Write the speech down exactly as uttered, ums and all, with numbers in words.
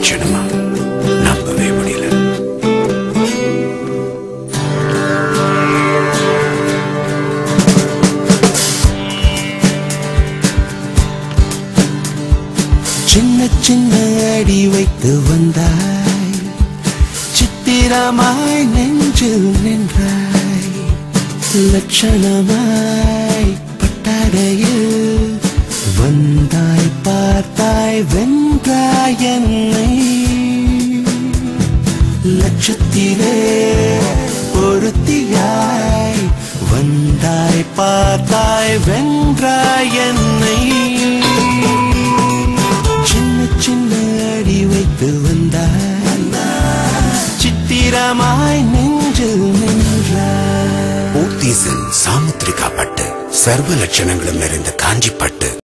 லட்சணமா நம்பவே முடியல. சின்ன சின்ன அடி வைத்து வந்தாய், சித்திரமாய் நெஞ்சில் நின்றாய், லட்சணமாய் பட்டாடையில் வந்தாய், பார்த்தாய், வென்றாய் என்னை. லட்சத்திலே பொருத்தியாய் வந்தாய், பார்த்தாய், வென்றாய் என்னை. சின்ன சின்ன அடி வைத்து வந்தாய், சித்திரமாய் நெஞ்சில் நின்றாய். போத்தீஸின் சாமுத்திரிகா பட்டு, சர்வ லட்சணங்களும் நிறைந்த காஞ்சி பட்டு.